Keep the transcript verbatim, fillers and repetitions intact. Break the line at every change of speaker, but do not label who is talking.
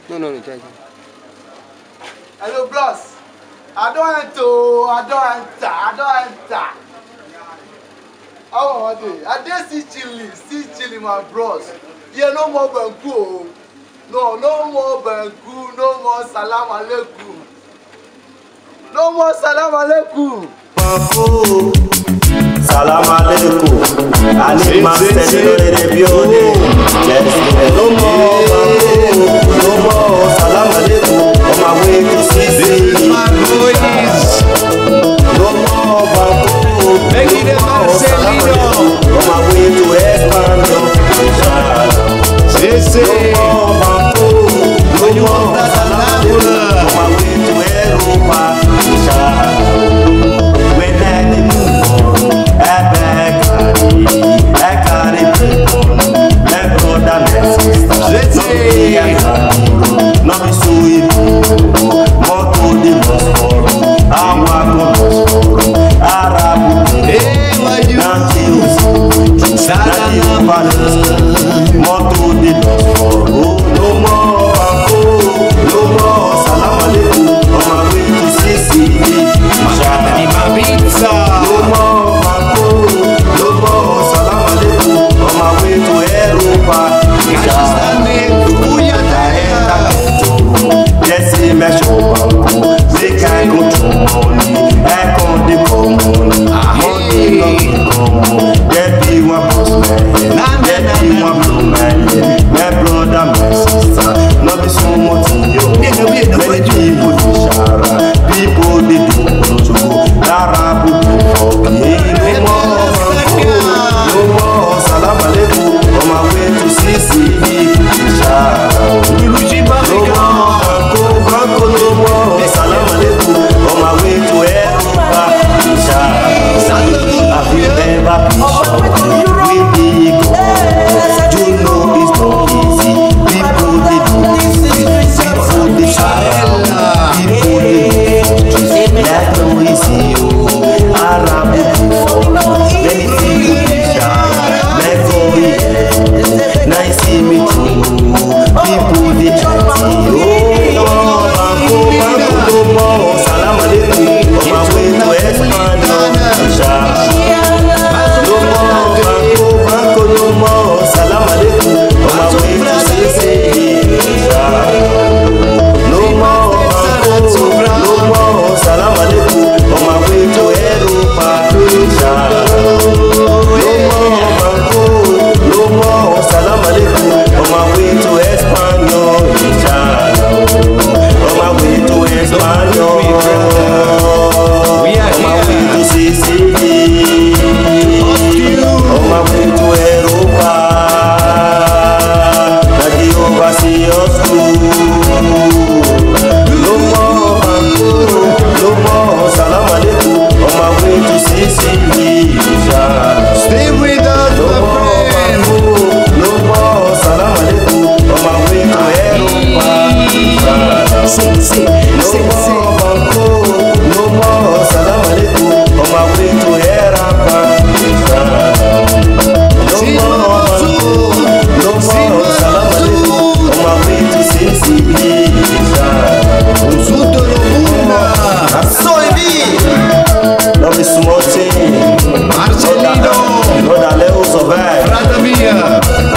No, no, no, try, try.
Hello, bros. I don't enter. I don't enter. I don't enter. How are they? I dare see chilling, see chilling, my bros. Yeah, no more banku. No, no more banku. No more salam alaikum. No more salam alaikum.
Banku, salam alaikum. I need my steady in the building. No more banku. No more salam alaikum. On my way to Sicily. No more banku.
Begging them Marcelino.
On my way to Espano.
Sisi.
No more banku. No more salam alaikum. On my way to Europa. When I move, I beg, I carry people. My brother, my sister. No be so easy. More to the Moscow. I walk on Moscow. Arab.
Hey, what you?
Nanti, Nanti, more to the Moscow. No more banku, no more salam alaikum. On my way to Sicily.
Pizza.
No more banku, no more salam alaikum. On my way to Europa. Jesse me show banku, make I go to money. I come the common, money no come. Get be one boss man, get be one blue man. My brother, my sister, no be so much in you. Many people dey shara, people dey do no Arab people for me. No more banku, no more salam alaikum. On my way to Sicily, shara. No more banku, banku no more salam alaikum. On my way to Europa, shara. Have you ever been shopping with the go? You know it's not easy. People they do this, people they shara, people they do that no easy. Arab people, many people they shara. Let go here, nice to meet you. People they chatty. Oh, banku, banku no more. Salam alaikum. On my way to Espano, shara. No more banku, banku no more. Salam alaikum. On my way to Sicily. No more banku, no more. Salam alaikum. On my way to Europa. No more banku, no more. Salam alaikum. On my way to Espano. On my way to Espano. On my way to Sicily. On my way to Europa. That the overseas school. No more banku, no more salam alaikum. On my way to Sicily.
Stay with us,
No
my
more
friend.
banku, no more salam alaikum. On my way to Europa. No more banku, no more salam alaikum. On my way to Europa. No more banku, no more salam alaikum. On my way to Sicily.
Tutto lo mondo.
So heavy. No be small thing.
Marcelino.
No that level survive.
Frata mia.